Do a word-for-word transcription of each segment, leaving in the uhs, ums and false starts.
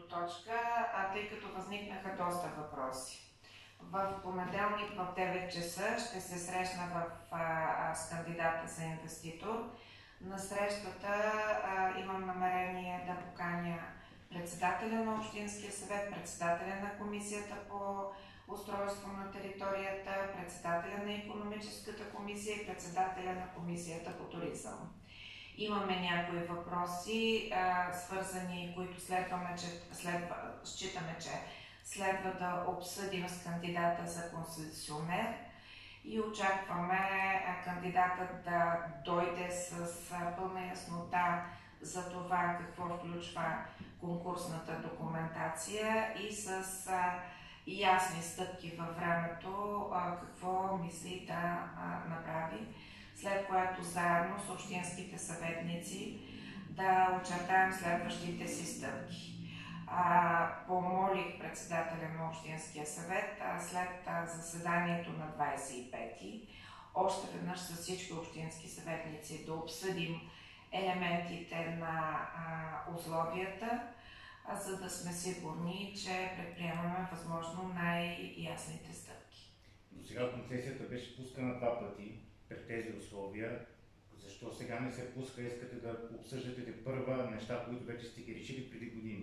точка, а тъй като възникнаха доста въпроси. В понеделник в девет часа ще се срещна в, а, с кандидата за инвеститор. На срещата а, имам намерение да поканя председателя на Общинския съвет, председателя на Комисията по устройство на територията, председателя на Икономическата комисия и председателя на Комисията по туризъм. Имаме някои въпроси, а, свързани, които следваме, че, следва, считаме, че следва да обсъдим с кандидата за концесионер и очакваме а, кандидатът да дойде с а, пълна яснота за това какво включва конкурсната документация и с а, ясни стъпки във времето а, какво мисли да а, направи, след което заедно с общинските съветници да очертаем следващите си стъпки. А, помолих председателя на Общинския съвет а, след а, заседанието на двадесет и пети още веднъж с всички общински съветници да обсъдим елементите на а, условията, а, за да сме сигурни, че предприемаме възможно най-ясните стъпки. До сега концесията беше пускана два пъти при тези условия. Защо сега не се пуска? Искате да обсъждате първа неща, които вече сте ги решили преди години?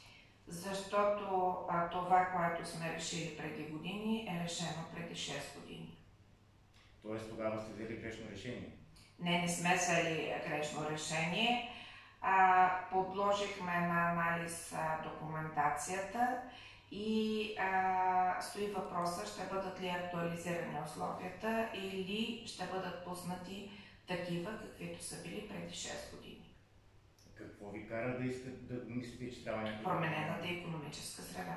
Защото а, това, което сме решили преди години, е решено преди шест години. Тоест тогава сте взели грешно решение? Не, не сме взели грешно решение. А, подложихме на анализ а, документацията и а, стои въпроса, ще бъдат ли актуализирани условията или ще бъдат пуснати такива, каквито са били преди шест години. Какво ви кара да искате да мислите, че трябва някаква... Променената икономическа среда.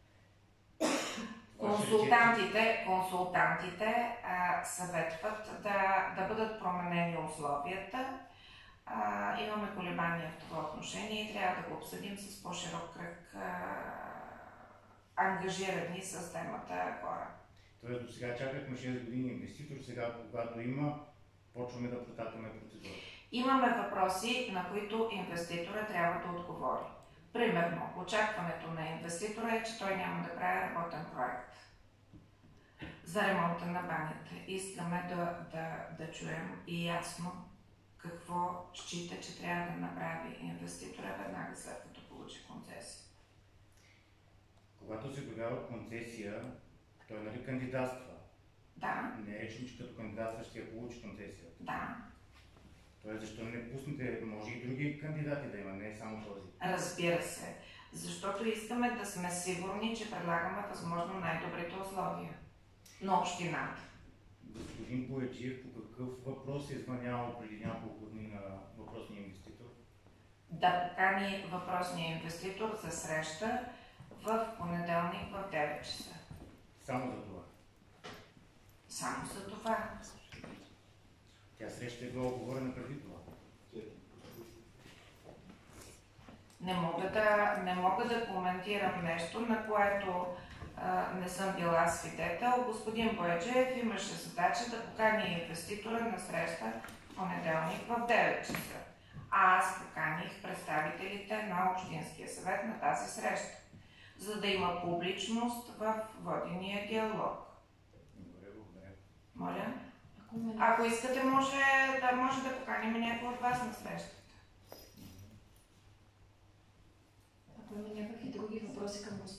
Консултантите, консултантите а, съветват да, да бъдат променени условията. А, имаме колебания в това отношение и трябва да го обсъдим с по-широк кръг а, ангажирани с темата хора. Тоест до сега чакахме шест години инвеститор, сега когато има, почваме да протакаме процедура. Имаме въпроси, на които инвеститора трябва да отговори. Примерно, очакването на инвеститора е, че той няма да прави работен проект за ремонта на баните. Искаме да, да, да чуем и ясно какво счита, че трябва да направи инвеститора веднага след като получи концесия. Когато се обявява концесия, той нали кандидатства? Да. Не е речно, че като кандидатства ще я получи концесията? Да. Тоест, защо не пуснете, може и други кандидати да има, не само този? Разбира се, защото искаме да сме сигурни, че предлагаме възможно най-добрите условия на общината. Господин Бояджиев, по какъв въпрос е звънявал преди няколко дни на въпросния инвеститор? Да покани въпросния инвеститор за среща в понеделник в девет часа. Само за това? Само за това. Тя среща е била оговорена преди това? Не мога да, не мога да коментирам нещо, на което а, не съм била свидетел. Господин Бояджиев имаше задача да покани инвеститора на среща в понеделник в девет часа. А аз поканих представителите на Общинския съвет на тази среща, за да има публичност в водения диалог. Добре, благодаря. Моля? Ако искате, може да, може да поканим някой от вас на срещата. Ако има някакви други въпроси към господин